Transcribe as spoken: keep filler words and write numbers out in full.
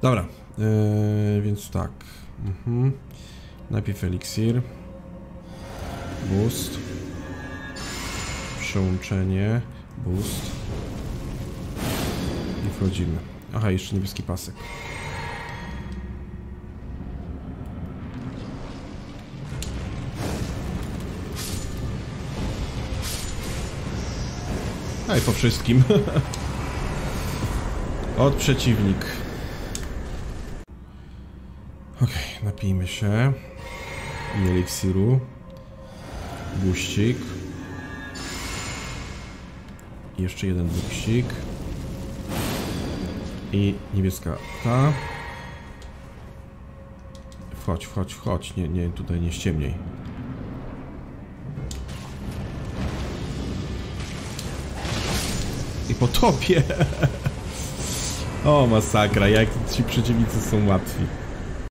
Dobra, yy, więc tak. Mhm. Najpierw eliksir. Boost. Przełączenie. Boost. I wchodzimy. Aha, jeszcze niebieski pasek. A i po wszystkim. Od przeciwnik. Okej, okay, napijmy się. I eliksiru. Buścik. I jeszcze jeden buścik. I niebieska ta. Wchodź, wchodź, wchodź. Nie, nie, tutaj nie ściemniej. I po tobie. O, masakra, jak ci przeciwnicy są łatwi.